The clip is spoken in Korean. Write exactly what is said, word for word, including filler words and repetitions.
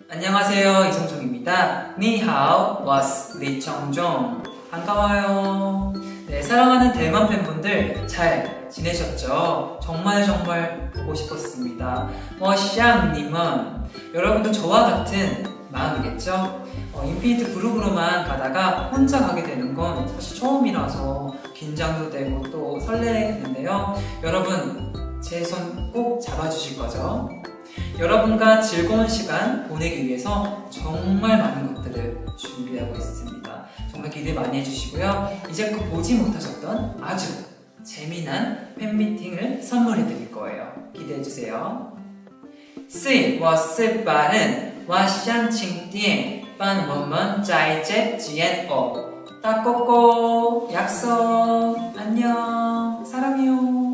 안녕하세요, 이성종입니다. 니하오, 와스 리청종. 반가워요. 네, 사랑하는 대만 팬분들 잘 지내셨죠? 정말 정말 보고 싶었습니다. 워샹님은 여러분도 저와 같은 마음이겠죠? 어, 인피니트 그룹으로만 가다가 혼자 가게 되는 건 사실 처음이라서 긴장도 되고 또 설레는데요. 여러분, 제 손 꼭 잡아주실 거죠? 여러분과 즐거운 시간 보내기 위해서 정말 많은 것들을 준비하고 있습니다. 정말 기대 많이 해주시고요. 이제껏 보지 못하셨던 아주 재미난 팬미팅을 선물해 드릴 거예요. 기대해주세요. 四我是巴人我想请店帮我们再接见哦大꼬꼬 약속 안녕 사랑해요.